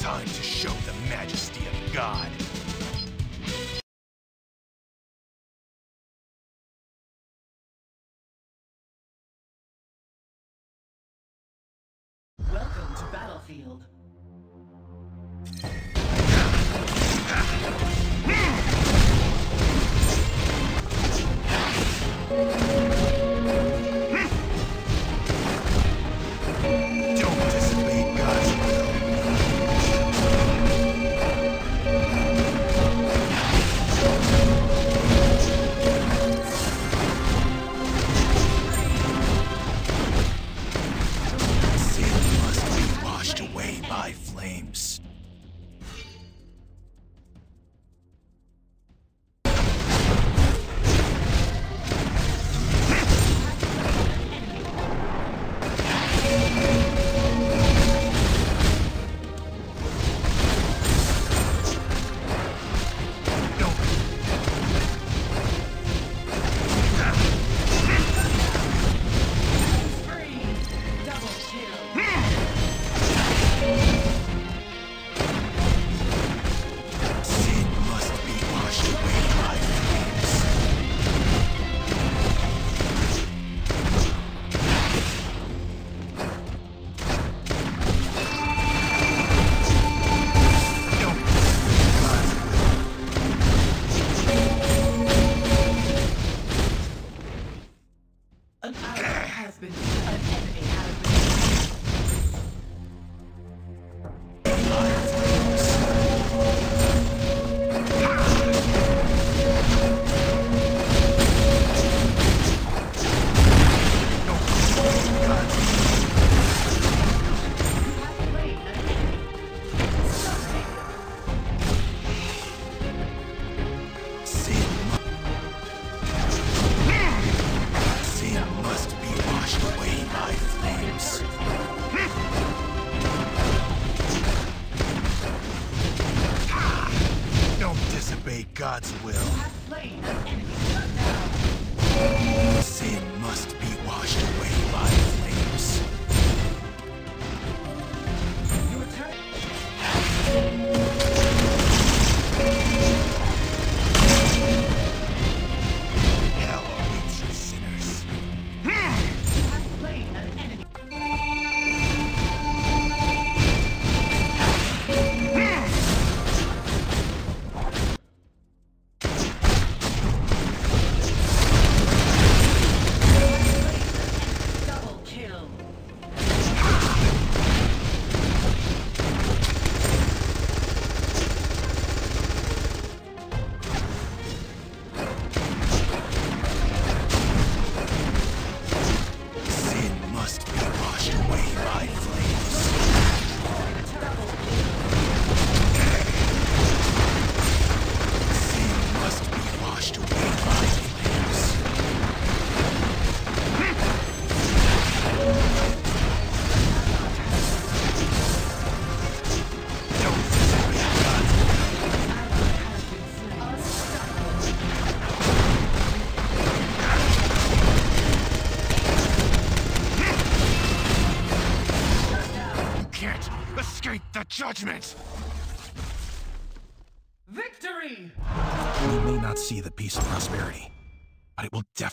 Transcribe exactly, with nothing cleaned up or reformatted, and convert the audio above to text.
Time to show the majesty of God. Welcome to Battlefield. Don't disobey God's will. Sin must be washed away by flames. God's will. Sin must be washed away by flames. Your turn. Hell awaits you sinners. You have slain an enemy. Judgment! Victory! We may not see the peace and prosperity, but it will definitely